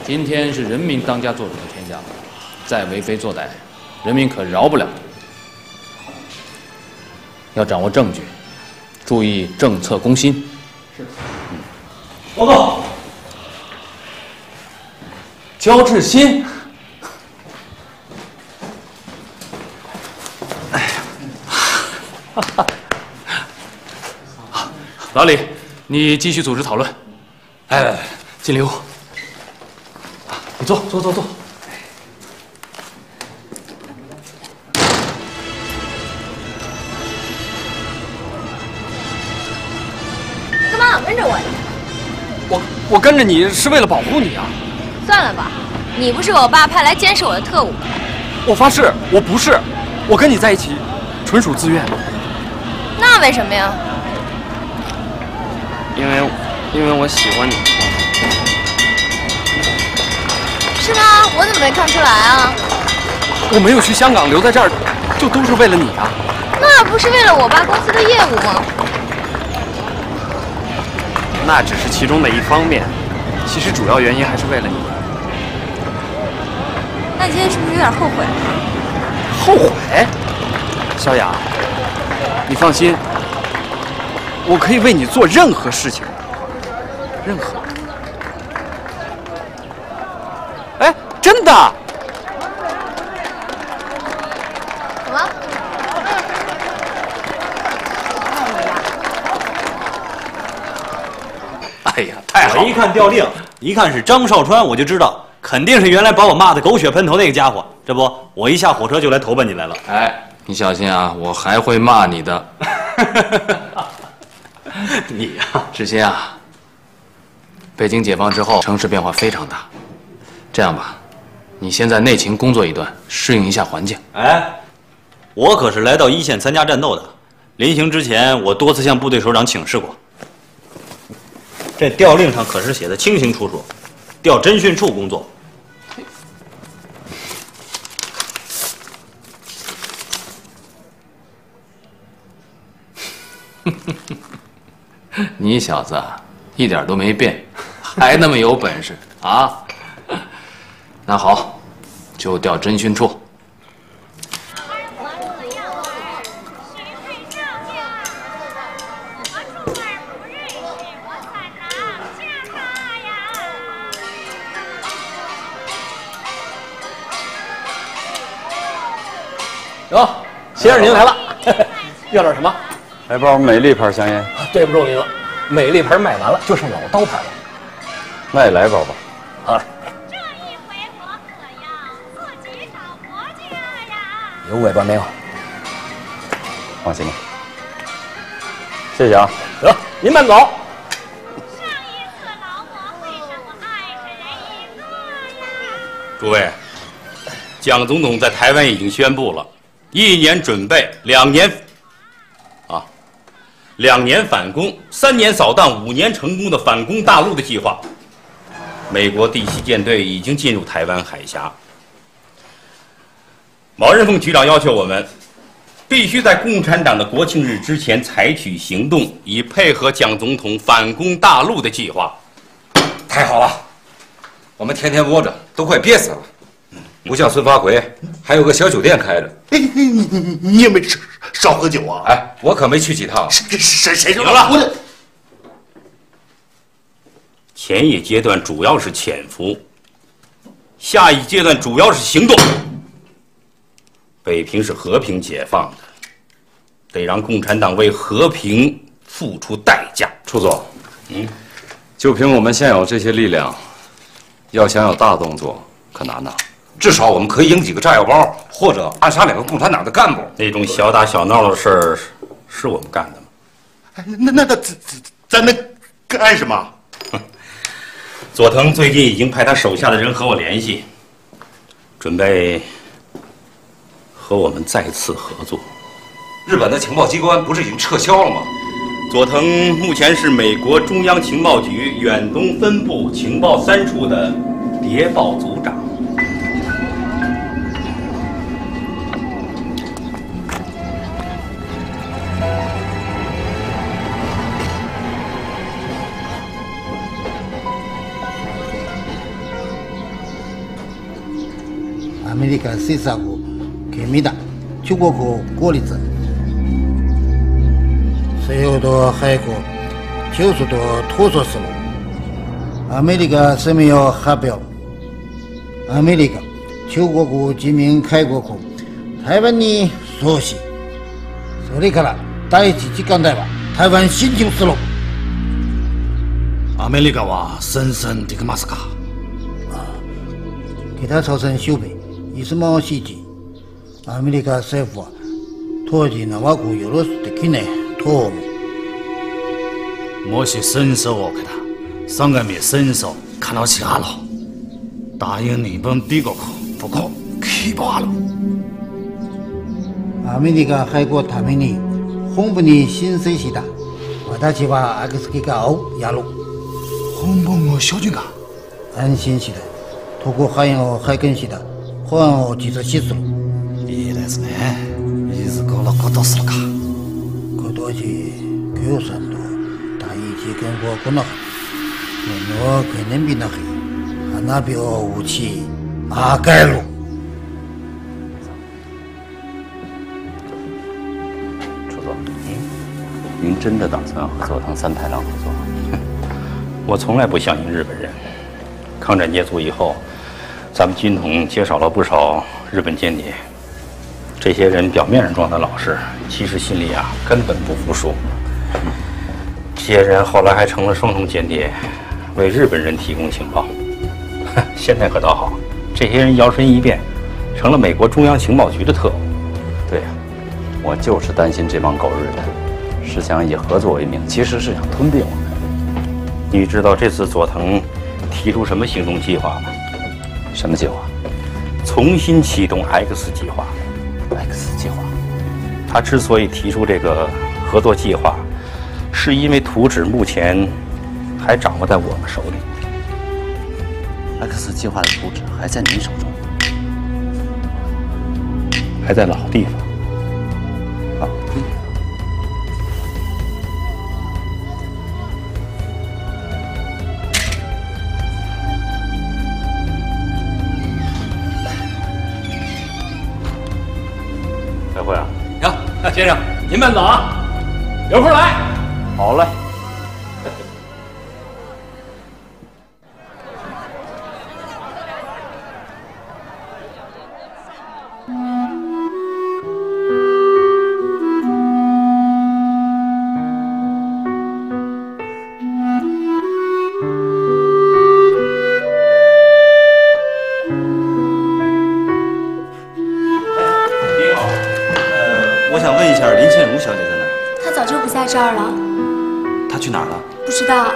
今天是人民当家作主的天下，再为非作歹，人民可饶不了。要掌握证据，注意政策攻心。是。报告。焦志新。哎呀，老李，你继续组织讨论。哎，进里屋。你坐。 干嘛老跟着我呀？ 我跟着你是为了保护你啊！ 算了吧，你不是我爸派来监视我的特务吗？ 我发誓，我不是，我跟你在一起纯属自愿。 那为什么呀？ 因为我喜欢你。 是吗？我怎么没看出来啊？ 我没有去香港，留在这儿，就都是为了你啊。 那不是为了我爸公司的业务吗？ 那只是其中的一方面，其实主要原因还是为了你。 那今天是不是有点后悔？ 后悔？小雅，你放心，我可以为你做任何事情，任何。哎，真的。 怎么？ 哎呀，太好了！我一看调令，一看是张少川，我就知道肯定是原来把我骂得狗血喷头那个家伙。这不，我一下火车就来投奔你来了。 哎，你小心啊，我还会骂你的。 你呀， 志新啊，北京解放之后，城市变化非常大。这样吧，你先在内勤工作一段，适应一下环境。 哎，我可是来到一线参加战斗的，临行之前，我多次向部队首长请示过。这调令上可是写的清清楚楚，调侦讯处工作。 你小子一点都没变，还那么有本事啊！那好，就调侦讯处。 哟，先生您来了，要点什么？ 来包美丽牌香烟。 对不住您了，美丽牌卖完了，就剩老刀牌了。 那也来包吧。 好。 这一回我可要自己找国家呀！ 有尾巴没有？ 放心吧。谢谢啊。 得，您慢走。 上一次劳模会上我20人一个呀！ 诸位，蒋总统在台湾已经宣布了，1年准备，2年反攻，3年扫荡，5年成功的反攻大陆的计划。美国第7舰队已经进入台湾海峡。毛人凤局长要求我们，必须在共产党的国庆日之前采取行动，以配合蒋总统反攻大陆的计划。 太好了，我们天天窝着都快憋死了。不像孙发奎，还有个小酒店开着。 你也没少喝酒啊？ 哎，我可没去几趟。 谁说了？前一阶段主要是潜伏，下一阶段主要是行动。北平是和平解放的，得让共产党为和平付出代价。 处总，就凭我们现有这些力量，要想有大动作，可难呐。 至少我们可以赢几个炸药包，或者暗杀2个共产党的干部。 那种小打小闹的事儿，是我们干的吗？ 那咱能干什么？ 佐藤最近已经派他手下的人和我联系，准备和我们再次合作。 日本的情报机关不是已经撤销了吗？ 佐藤目前是美国中央情报局远东分部情报3处的谍报组长。 아메리카 세사고 개미다 주고고 고리즈 세요도 하이고 교수도 토소스로 아메리카 세미요 하별 아메리카 주고고 지민開国 台湾に 소시 소리카라 다이치 직관대와台湾신청スローアメリカは戦線できますか？ 北朝鮮周辺いつも指示アメリカ政府は当時の枠をよろすできないと思う。 もし戦争を起きた三个灭戦争可能性ある。大英日本帝国不可希望ある。 アメリカ開国ために本部に申請した。私はX機関をやろう。 本文を所持が安心して特派員を拝見した法案を実施する。 いいですね。いつ頃ことするか。 今年共産党第一建国このの記念日の日花火を打ち上げる。 楚总，您真的打算和佐藤三太郎合作？我从来不相信日本人。抗战结束以后，咱们军统接手了不少日本间谍。这些人表面上装的老实，其实心里根本不服输。这些人后来还成了双重间谍，为日本人提供情报。现在可倒好，这些人摇身一变，成了美国中央情报局的特务。 对呀，我就是担心这帮狗日的，是想以合作为名，其实是想吞并我们。 你知道这次佐藤提出什么行动计划吗？ 什么计划？ 重新启动 X 计划。 X 计划。 他之所以提出这个合作计划，是因为图纸目前还掌握在我们手里。 X 计划的图纸还在您手中？ 还在老地方。 老地方。 开会啊！ 行，先生，您慢走啊，有空来。 好嘞。 我想问一下林倩茹小姐在哪儿？ 她早就不在这儿了。 她去哪儿了？ 不知道。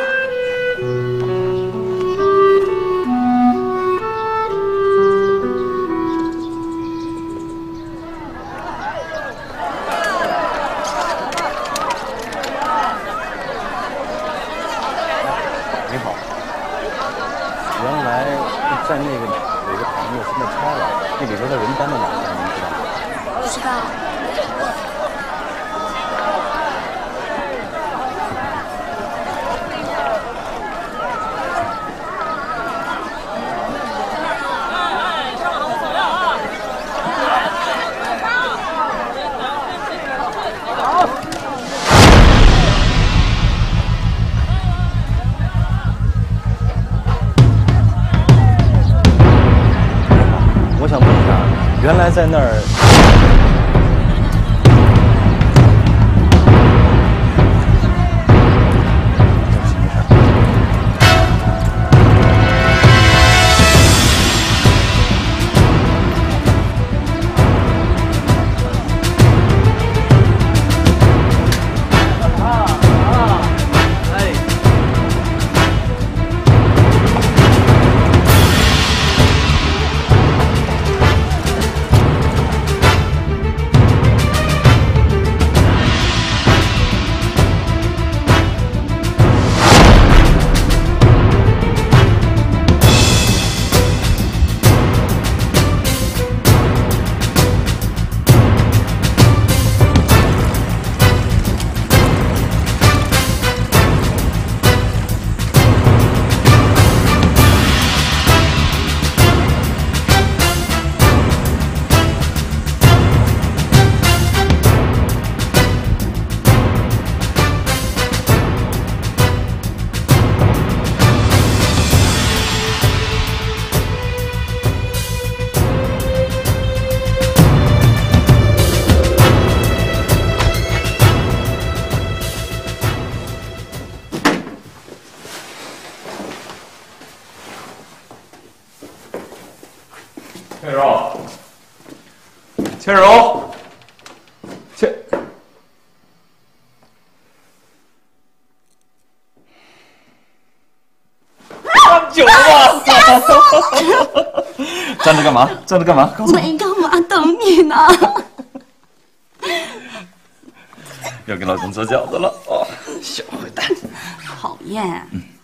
你好，原来在那个有个厂子现在拆了，那里边的人搬到哪儿了？您知道吗？ 不知道。 我想问一下，原来在那儿。 倩柔，倩柔，倩，酒吧，站着干嘛？站着干嘛？ 没干嘛，等你呢。 要给老公做饺子了哦，小坏蛋， 讨厌。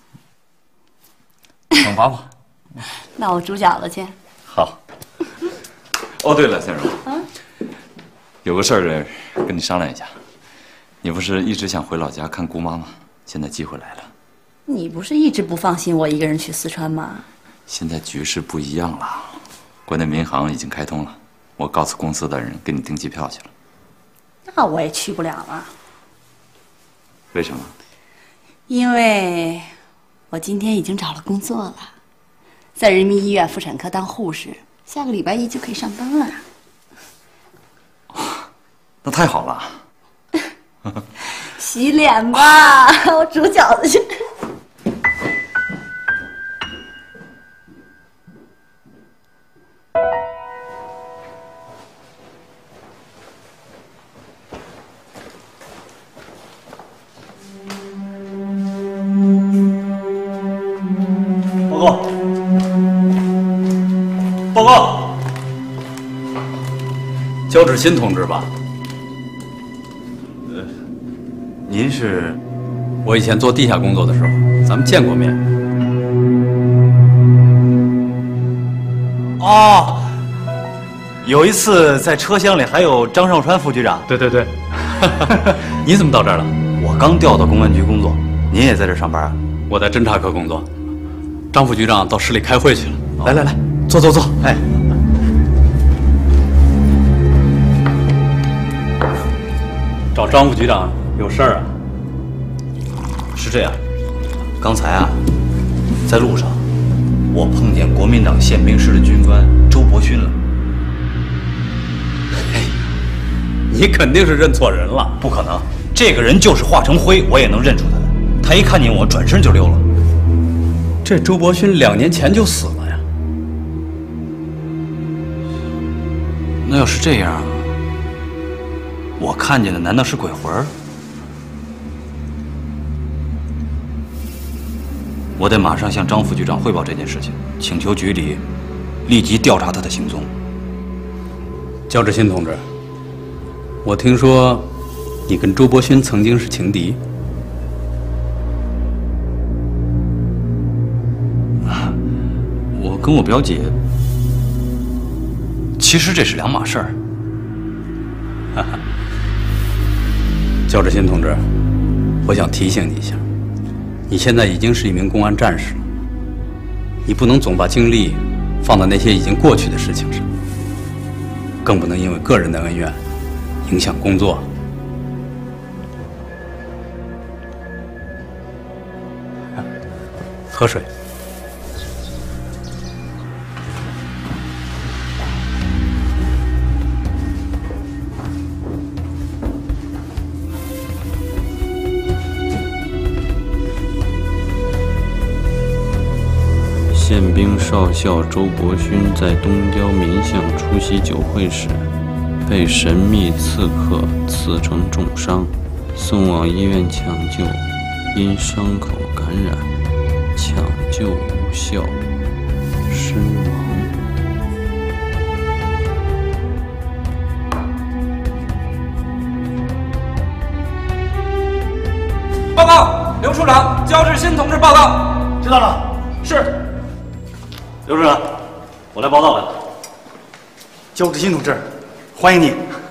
惩罚我。 那我煮饺子去。 好。哦，对了，倩柔，有个事儿跟你商量一下。你不是一直想回老家看姑妈吗？现在机会来了。 你不是一直不放心我一个人去四川吗？ 现在局势不一样了，国内民航已经开通了，我告诉公司的人给你订机票去了。 那我也去不了了。 为什么？ 因为我今天已经找了工作了，在人民医院妇产科当护士，下个礼拜一就可以上班了。 那太好了。 洗脸吧，我煮饺子去。 报告，焦志新同志吧？ 您是？ 我以前做地下工作的时候，咱们见过面。 哦，有一次在车厢里还有张少川副局长。 对对对。你怎么到这儿了？ 我刚调到公安局工作，您也在这上班啊？ 我在侦查科工作。张副局长到市里开会去了。来来来，坐坐坐。哎。找张副局长有事儿啊？ 是这样，刚才啊，在路上，我碰见国民党宪兵师的军官周伯勋了。 嘿，你肯定是认错人了。 不可能，这个人就是化成灰，我也能认出他来。他一看见我，转身就溜了。 这周伯勋2年前就死了呀。 那要是这样，我看见的难道是鬼魂？我得马上向张副局长汇报这件事情，请求局里立即调查他的行踪。 焦志新同志，我听说你跟周伯勋曾经是情敌。 我跟我表姐，其实这是2码事儿。 哈哈，焦志新同志，我想提醒你一下，你现在已经是一名公安战士了，你不能总把精力放在那些已经过去的事情上，更不能因为个人的恩怨影响工作。喝水。 宪兵少校周伯勋在东郊民巷出席酒会时，被神秘刺客刺成重伤，送往医院抢救，因伤口感染，抢救无效，身亡。 报告，刘处长，焦志新同志报告。 知道了，是。 刘处长，我来报道了。 焦志新同志，欢迎你。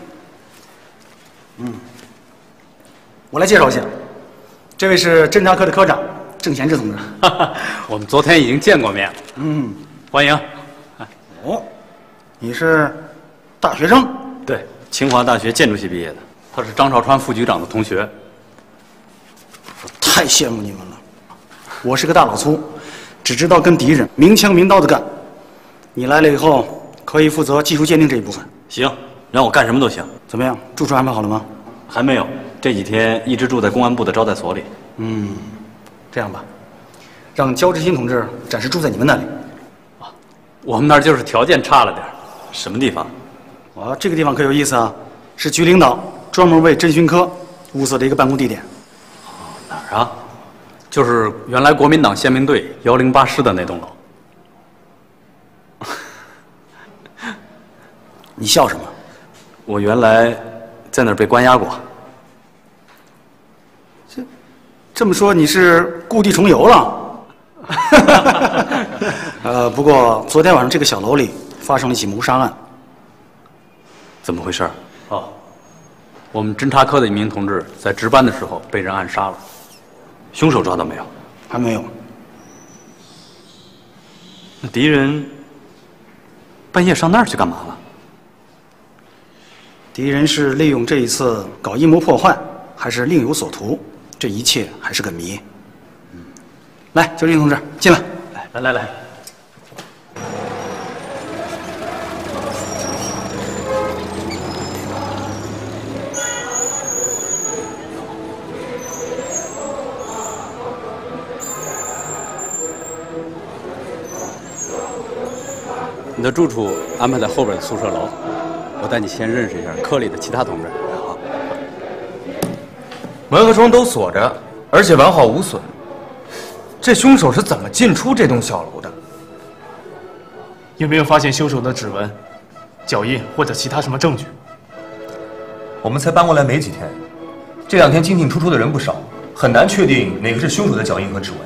我来介绍一下，这位是侦查科的科长郑贤志同志。 我们昨天已经见过面了。欢迎。 哦，你是大学生？ 对，清华大学建筑系毕业的。 他是张少川副局长的同学。 太羡慕你们了，我是个大老粗，只知道跟敌人明枪明刀的干。你来了以后，可以负责技术鉴定这一部分。 行，让我干什么都行。 怎么样，住处安排好了吗？ 还没有，这几天一直住在公安部的招待所里。 这样吧，让焦志新同志暂时住在你们那里。 我们那儿就是条件差了点。 什么地方？ 这个地方可有意思啊，是局领导专门为侦讯科物色的一个办公地点。 哪儿啊？就是原来国民党宪兵队108师的那栋楼。 你笑什么？ 我原来在那儿被关押过。 这么说你是故地重游了？不过昨天晚上这个小楼里发生了一起谋杀案。 怎么回事？哦，我们侦察科的一名同志在值班的时候被人暗杀了。凶手抓到没有？ 还没有。 那敌人半夜上那儿去干嘛了？ 敌人是利用这一次搞阴谋破坏，还是另有所图？这一切还是个谜。来，交警同志，进来。 来。你的住处安排在后边的宿舍楼，我带你先认识一下科里的其他同志。好。 门和窗都锁着，而且完好无损。这凶手是怎么进出这栋小楼的？ 有没有发现凶手的指纹、脚印或者其他什么证据？ 我们才搬过来没几天，这2天进进出出的人不少，很难确定哪个是凶手的脚印和指纹。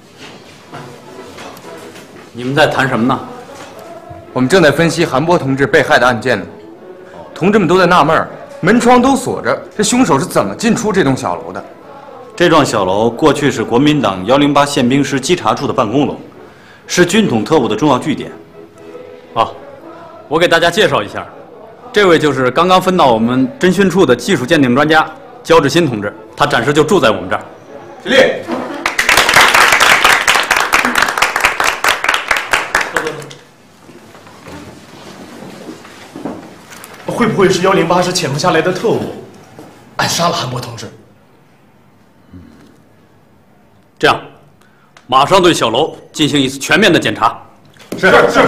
你们在谈什么呢？ 我们正在分析韩波同志被害的案件呢。同志们都在纳闷儿，门窗都锁着，这凶手是怎么进出这栋小楼的？ 这幢小楼过去是国民党108宪兵师稽查处的办公楼，是军统特务的重要据点。 我给大家介绍一下，这位就是刚刚分到我们侦讯处的技术鉴定专家焦志新同志，他暂时就住在我们这儿。 起立。 会不会是108师潜伏下来的特务暗杀了韩波同志？ 这样，马上对小楼进行一次全面的检查。 是。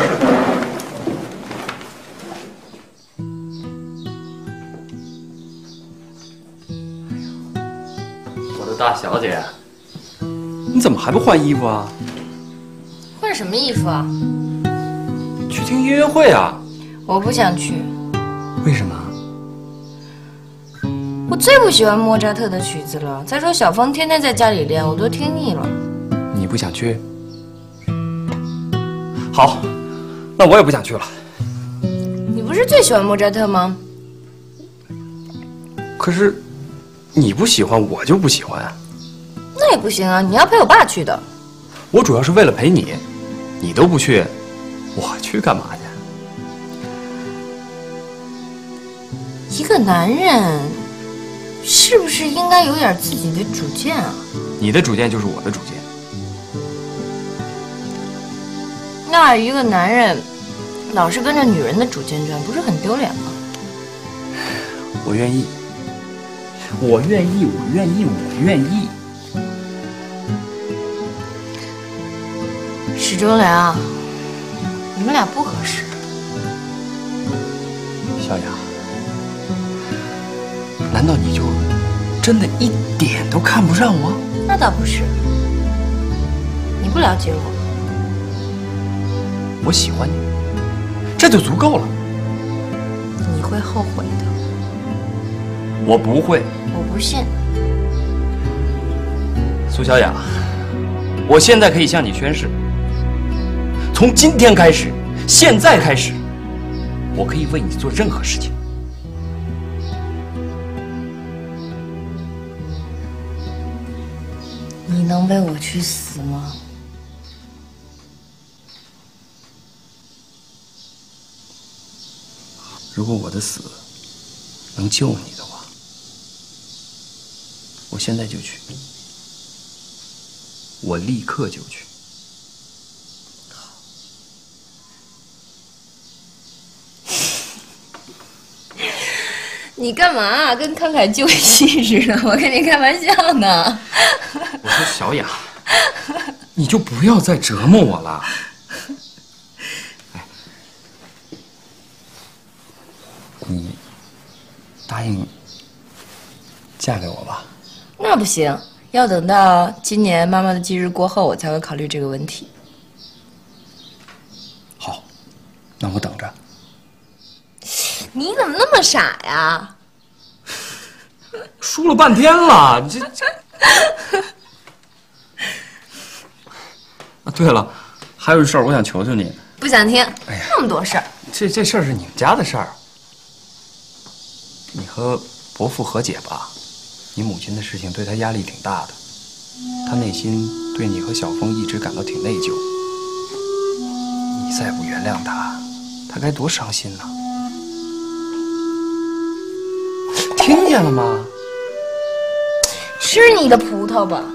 我的大小姐， 你怎么还不换衣服啊？ 换什么衣服啊？ 去听音乐会啊？ 我不想去。 为什么？ 我最不喜欢莫扎特的曲子了。再说小峰天天在家里练，我都听腻了。 你不想去？好，那我也不想去了。 你不是最喜欢莫扎特吗？ 可是，你不喜欢，我就不喜欢啊。 那也不行啊，你要陪我爸去的。 我主要是为了陪你，你都不去，我去干嘛去？ 一个男人，是不是应该有点自己的主见啊？ 你的主见就是我的主见。 那一个男人老是跟着女人的主见转，不是很丢脸吗？ 我愿意，我愿意，我愿意，我愿意。 史忠良，你们俩不合适。 小雅，难道你就真的一点都看不上我？ 那倒不是，你不了解我。 我喜欢你，这就足够了。 你会后悔的。 我不会。 我不信。 苏小雅，我现在可以向你宣誓，从今天开始，现在开始，我可以为你做任何事情。 你能为我去死吗？ 如果我的死能救你的话，我现在就去，我立刻就去。 你干嘛跟慷慨救济似的？我跟你开玩笑呢。 我说小雅，你就不要再折磨我了。 应嫁给我吧？ 那不行，要等到今年妈妈的忌日过后，我才会考虑这个问题。 好，那我等着。 你怎么那么傻呀？ 输了半天了，这。啊，对了，还有一事儿，我想求求你。 不想听。 哎呀， 那么多事儿。 这事儿是你们家的事儿。你和伯父和解吧，你母亲的事情对他压力挺大的，他内心对你和小峰一直感到挺内疚。你再不原谅他，他该多伤心呢！听见了吗？ 吃你的葡萄吧。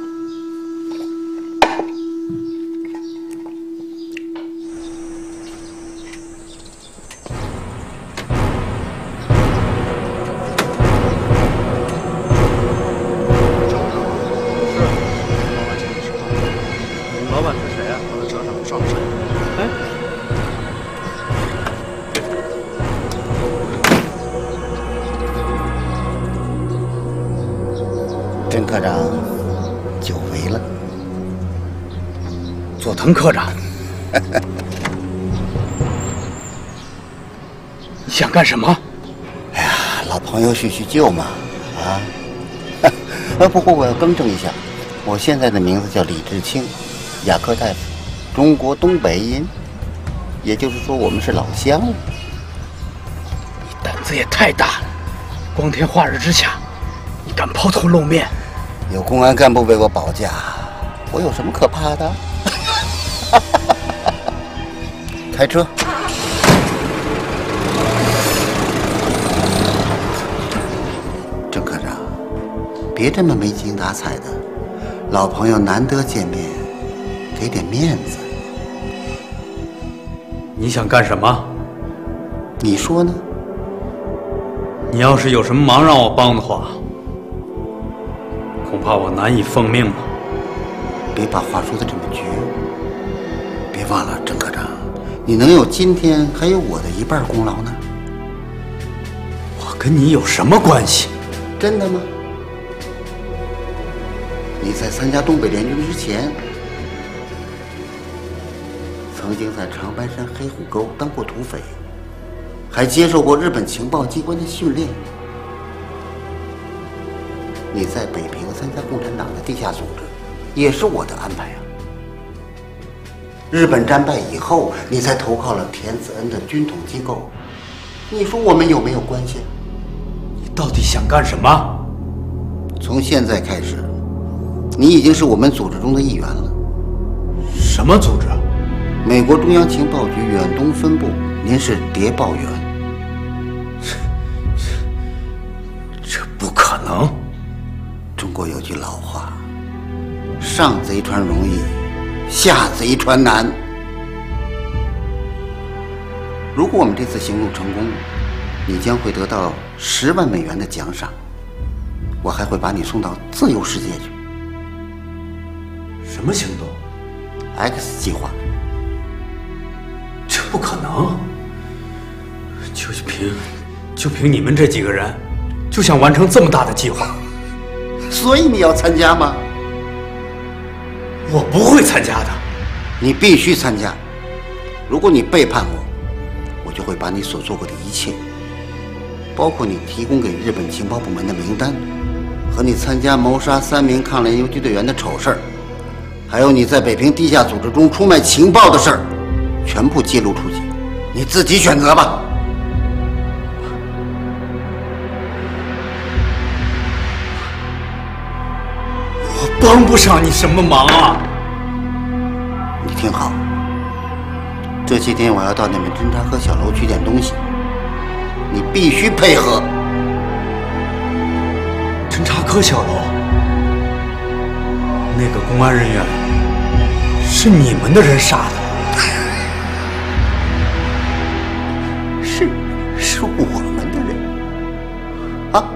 老板是谁啊？我在车上上车。哎， 郑科长久违了。 佐藤科长，你想干什么？ 哎呀，老朋友叙叙旧嘛，啊。不过我要更正一下，我现在的名字叫李志清，牙科大夫，中国东北人，也就是说我们是老乡。 你胆子也太大了，光天化日之下，你敢抛头露面？ 有公安干部为我保驾，我有什么可怕的？开车。郑科长，别这么没精打采的，老朋友难得见面，给点面子。 你想干什么？ 你说呢？ 你要是有什么忙让我帮的话，恐怕我难以奉命了。 别把话说得这么绝。别忘了，郑科长，你能有今天，还有我的一半功劳呢。 我跟你有什么关系？ 真的吗？你在参加东北联军之前，曾经在长白山黑虎沟当过土匪，还接受过日本情报机关的训练。你在北平参加共产党的地下组织，也是我的安排啊。日本战败以后，你才投靠了田子恩的军统机构，你说我们有没有关系？ 你到底想干什么？ 从现在开始，你已经是我们组织中的一员了。 什么组织？ 美国中央情报局远东分部，您是谍报员。 这不可能！ 中国有句老话，上贼船容易，下贼船难。如果我们这次行动成功，你将会得到10万美元的奖赏，我还会把你送到自由世界去。 什么行动 ？X 计划。 这不可能！就凭你们这几个人，就想完成这么大的计划？ 所以你要参加吗？ 我不会参加的。 你必须参加。如果你背叛我，我就会把你所做过的一切，包括你提供给日本情报部门的名单，和你参加谋杀3名抗联游击队员的丑事儿，还有你在北平地下组织中出卖情报的事儿，全部揭露出去。你自己选择吧。 我帮不上你什么忙啊！ 你听好，这些天我要到你们侦察科小楼取点东西，你必须配合。 侦察科小楼，那个公安人员是你们的人杀的？ 是我们的人啊！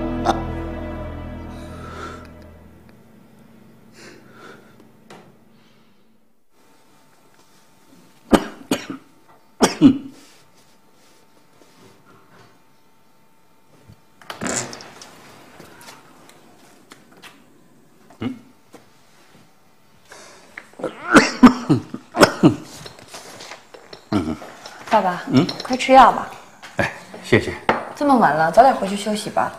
爸爸，快吃药吧。 谢谢。 这么晚了，早点回去休息吧。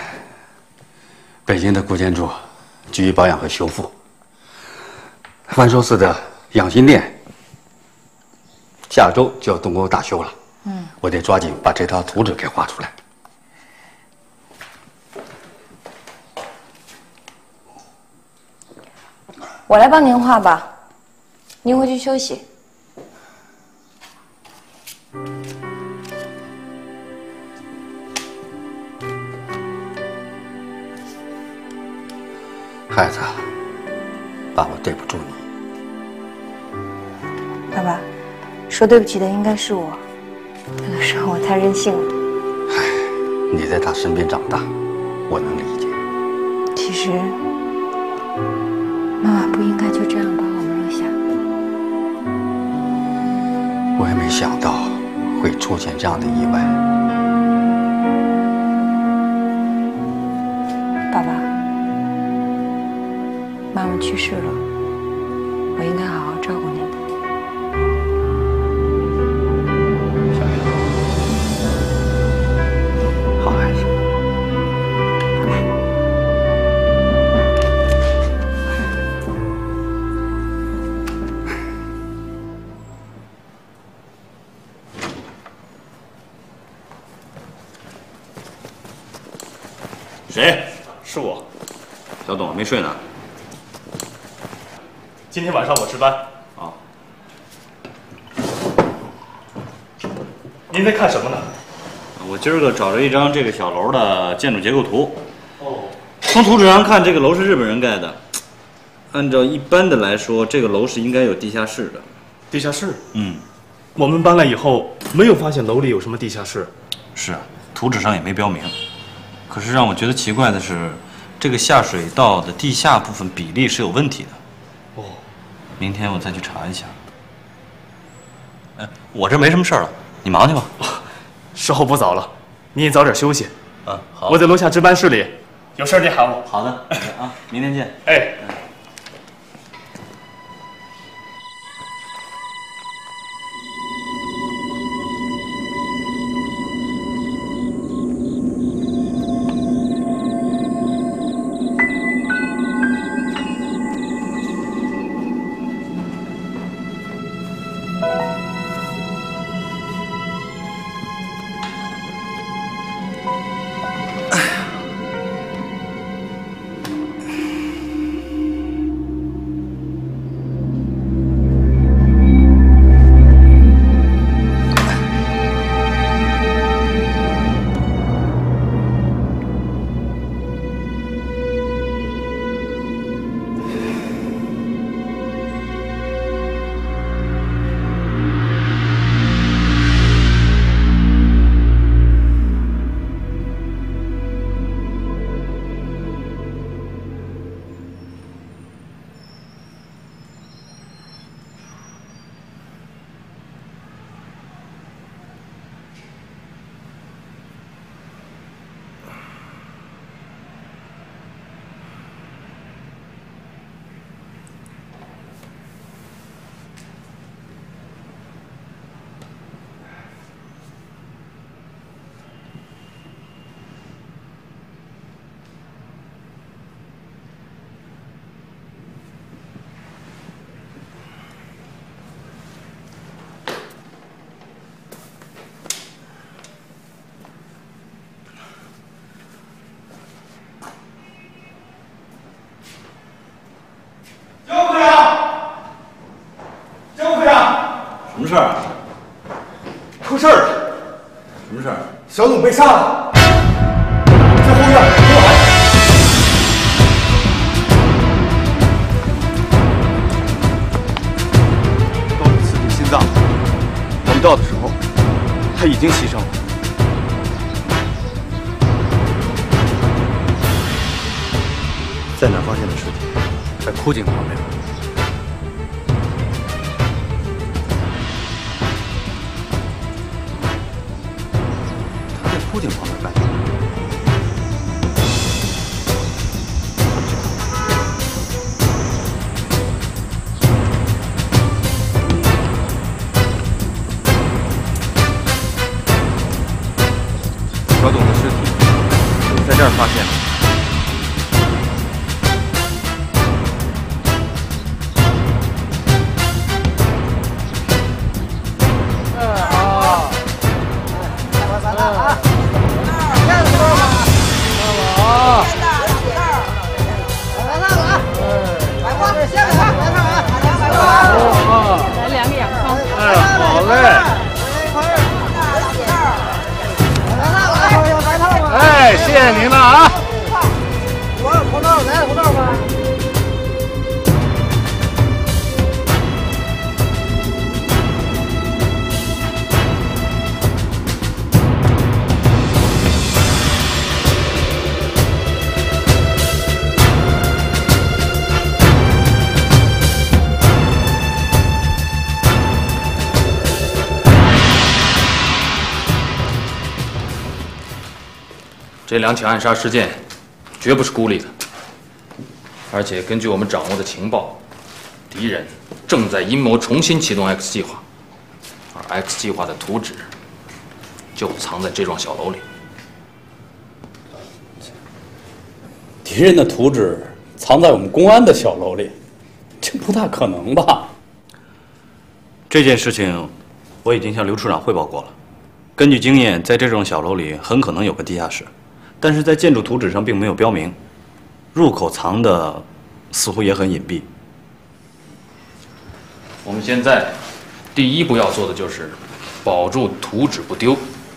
北京的古建筑急于保养和修复，万寿寺的养心殿下周就要动工大修了。我得抓紧把这套图纸给画出来。 我来帮您画吧，您回去休息。 孩子，爸爸对不住你。 爸爸，说对不起的应该是我，有的时候我太任性了。 你在他身边长大，我能理解。 其实，妈妈不应该就这样把我们留下。 我也没想到会出现这样的意外。 爸爸，妈妈去世了，我应该好好照顾您的。 好孩子。 谁？是我。小董没睡呢。 今天晚上我值班。 啊。 您在看什么呢？ 我今儿个找着一张这个小楼的建筑结构图。 哦。 从图纸上看，这个楼是日本人盖的。按照一般的来说，这个楼是应该有地下室的。 地下室？我们搬来以后没有发现楼里有什么地下室。 是啊，图纸上也没标明。可是让我觉得奇怪的是，这个下水道的地下部分比例是有问题的。 哦。明天我再去查一下。我这没什么事儿了，你忙去吧。 时候不早了，你也早点休息。 好。 我在楼下值班室里，有事你喊我。 好的。啊，明天见。 哎。 什么事儿？ 出事儿了！ 什么事儿？ 小董被杀了，在后院过来。刀子刺进心脏，我们到的时候，他已经牺牲了。 在哪儿发现的尸体？在枯井旁边。他在枯井旁边干什么？ 发现了。 来2个洋葱。 好嘞。哎，谢谢您了啊！ 红豆来红豆吗？ 这2起暗杀事件绝不是孤立的，而且根据我们掌握的情报，敌人正在阴谋重新启动 X 计划，而 X 计划的图纸就藏在这幢小楼里。 敌人的图纸藏在我们公安的小楼里，这不大可能吧？ 这件事情我已经向刘处长汇报过了。根据经验，在这幢小楼里很可能有个地下室，但是在建筑图纸上并没有标明，入口藏的似乎也很隐蔽。 我们现在第一步要做的就是保住图纸不丢。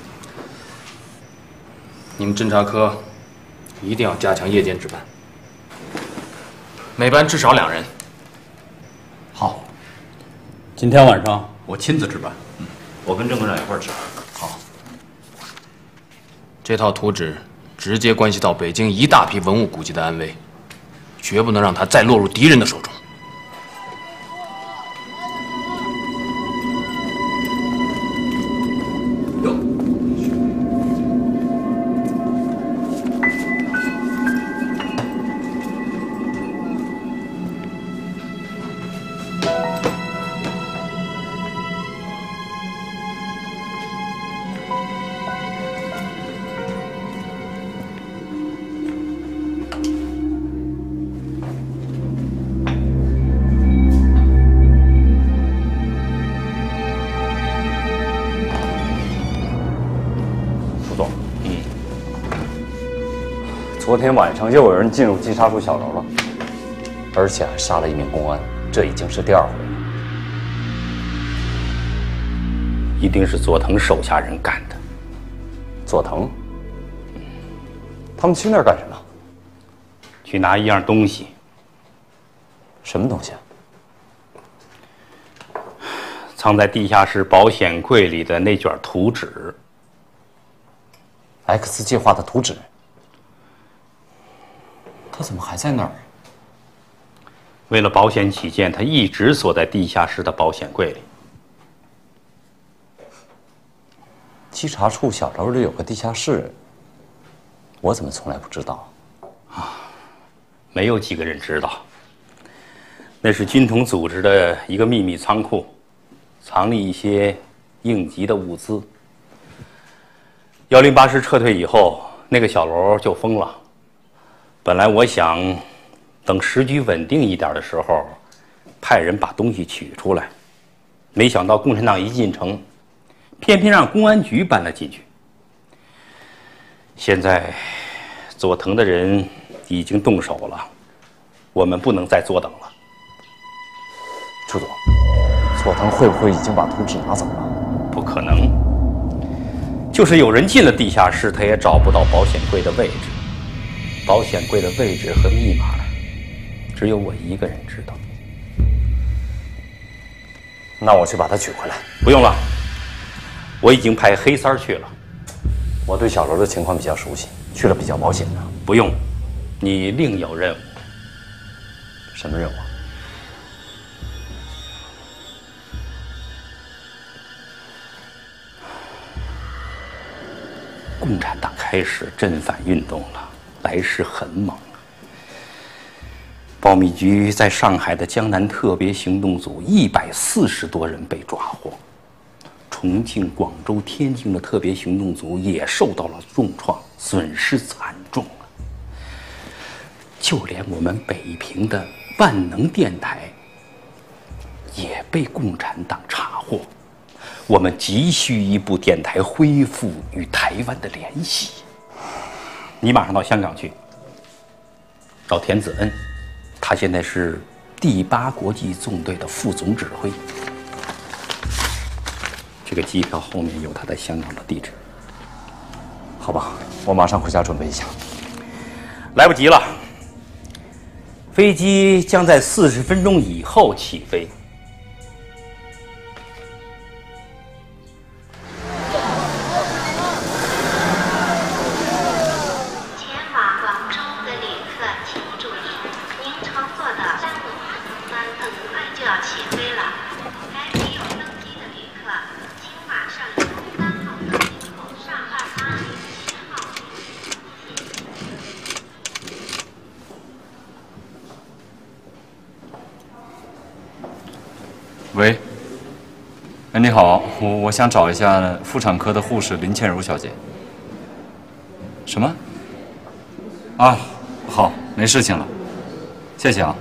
你们侦查科一定要加强夜间值班，每班至少2人。 好，今天晚上我亲自值班。 我跟郑科长一块儿值。 好，这套图纸直接关系到北京一大批文物古迹的安危，绝不能让它再落入敌人的手中。 昨天晚上又有人进入稽查处小楼了，而且还杀了1名公安，这已经是第2回了。 一定是佐藤手下人干的。 佐藤？他们去那儿干什么？ 去拿一样东西。 什么东西啊？ 藏在地下室保险柜里的那卷图纸。 X 计划的图纸。他怎么还在那儿？ 为了保险起见，他一直锁在地下室的保险柜里。 稽查处小楼里有个地下室，我怎么从来不知道？ 没有几个人知道。那是军统组织的一个秘密仓库，藏匿一些应急的物资。108师撤退以后，那个小楼就封了。本来我想，等时局稳定一点的时候，派人把东西取出来。没想到共产党一进城，偏偏让公安局搬了进去。现在，佐藤的人已经动手了，我们不能再坐等了。 朱总，佐藤会不会已经把图纸拿走了？ 不可能，就是有人进了地下室，他也找不到保险柜的位置。保险柜的位置和密码，只有我一个人知道。 那我去把它取回来。 不用了，我已经派黑三去了。 我对小楼的情况比较熟悉，去了比较保险的。 不用，你另有任务。 什么任务？ 共产党开始镇反运动了。来势很猛，保密局在上海的江南特别行动组140多人被抓获，重庆、广州、天津的特别行动组也受到了重创，损失惨重啊。 就连我们北平的万能电台也被共产党查获。我们急需一部电台恢复与台湾的联系。你马上到香港去，找田子恩，他现在是第8国际纵队的副总指挥。这个机票后面有他在香港的地址。 好吧，我马上回家准备一下。 来不及了，飞机将在40分钟以后起飞。 喂，哎，你好，我想找一下妇产科的护士林倩茹小姐。什么？啊，好，没事情了，谢谢啊。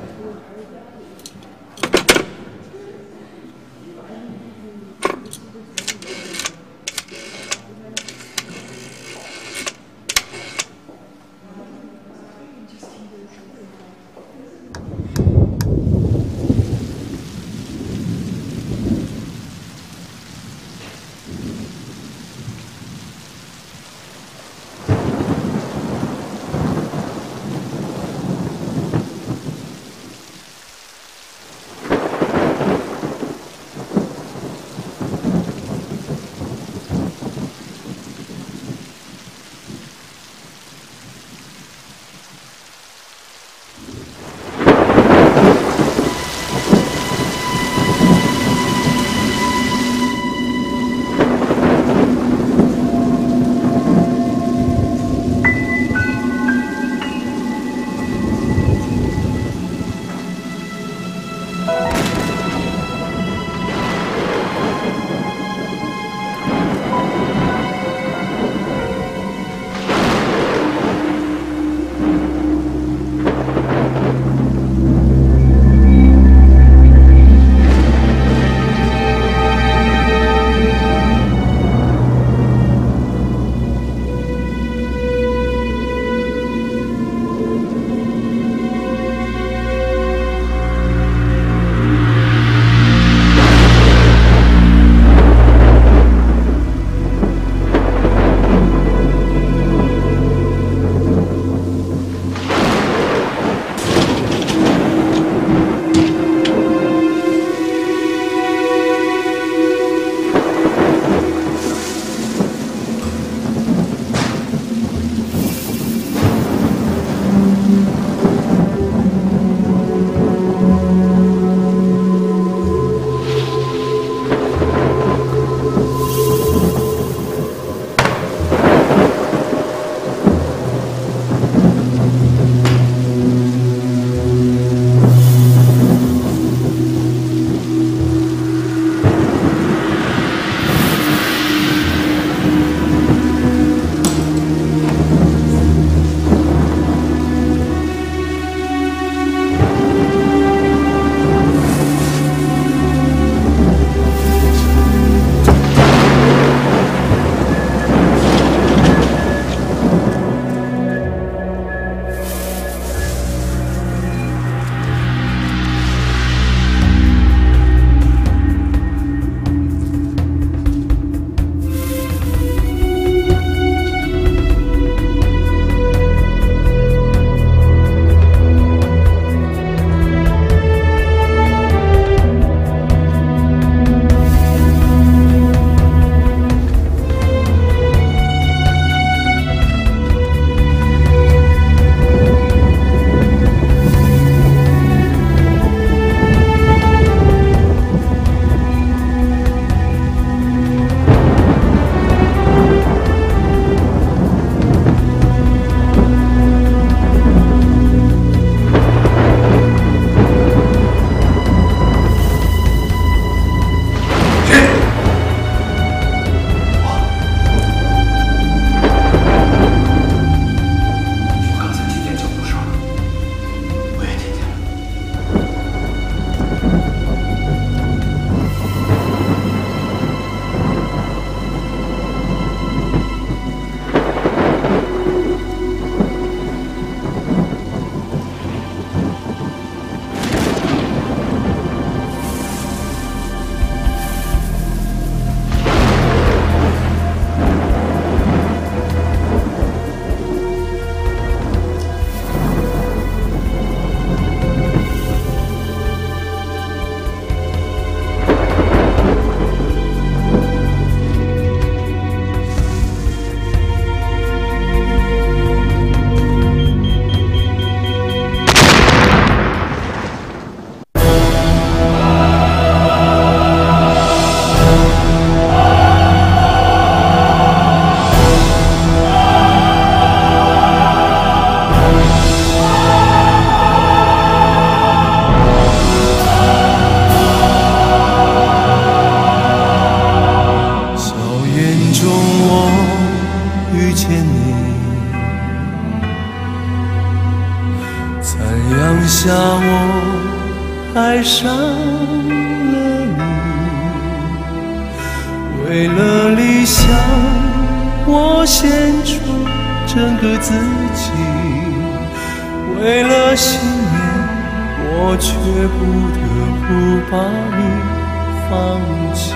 为了理想，我献出整个自己；为了信念，我却不得不把你放弃。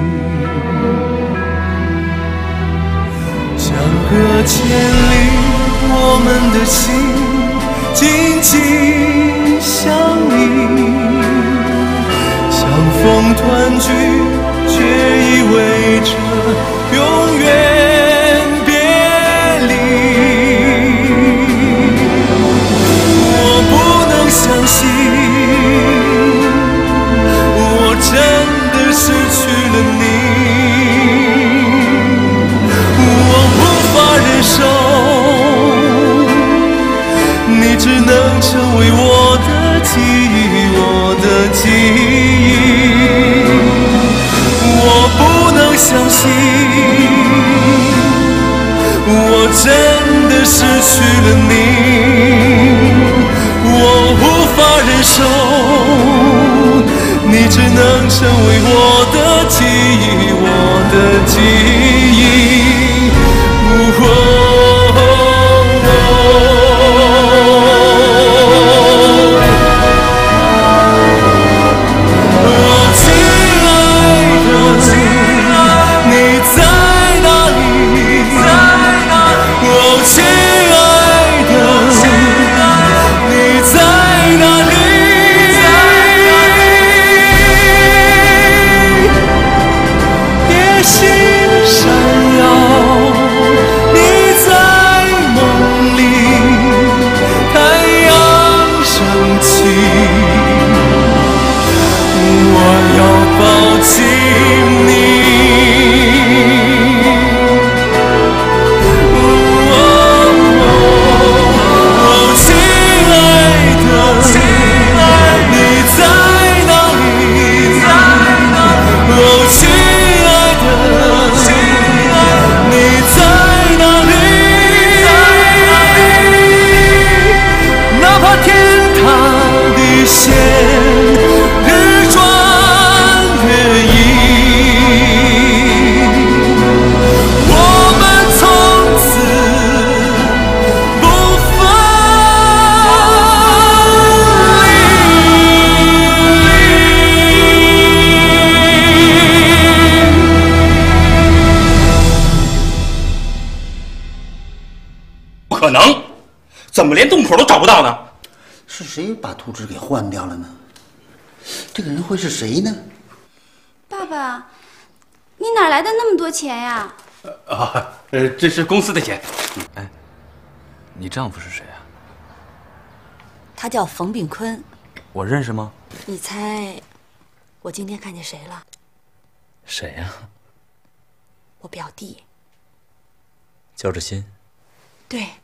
相隔千里，我们的心紧紧相依。相逢团聚，却意味着永远别离。我不能相信，我真的失去了你。我无法忍受，你只能成为我的记忆，我的记忆。我不能相信，我真的失去了你。我无法忍受，你只能成为我的记忆，我的记忆。 可能，怎么连洞口都找不到呢？ 是谁把图纸给换掉了呢？这个人会是谁呢？ 爸爸，你哪来的那么多钱呀？ 这是公司的钱。 哎，你丈夫是谁啊？ 他叫冯炳坤。 我认识吗？ 你猜，我今天看见谁了？ 谁呀？ 我表弟。 焦志新。 对。